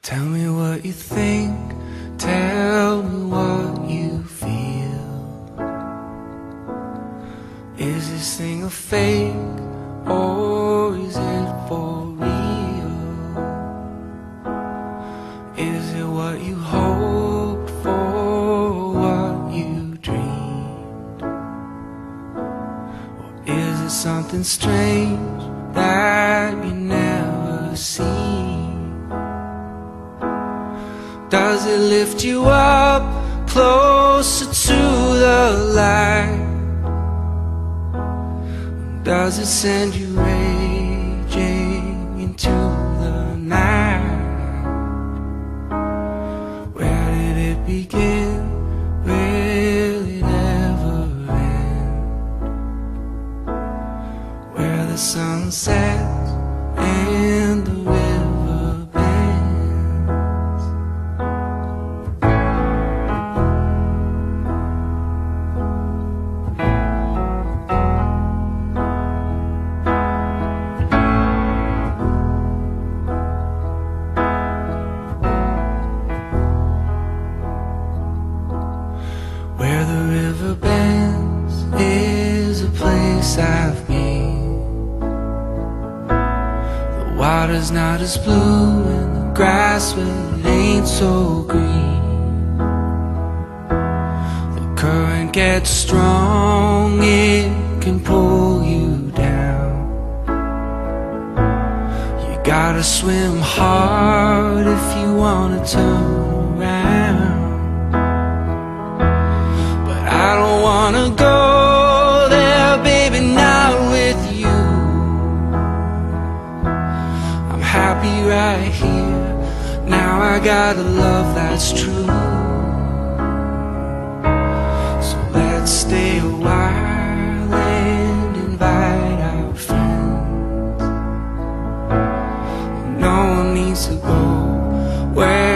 Tell me what you think, tell me what you feel. Is this thing a fake, or is it for real? Is it what you hoped for, what you dreamed? Or is it something strange that you never seen? Does it lift you up closer to the light? Does it send you raging into the night? Where did it begin? Will it ever end? Where the sun sets and the river bends. Where the river bends is a place I've been. The water's not as blue and the grass, well, it ain't so green. The current gets strong, it can pull you down. You gotta swim hard if you wanna turn around. I don't wanna go there, baby, not with you. I'm happy right here. Now I got a love that's true. So let's stay a while and invite our friends. No one needs to go where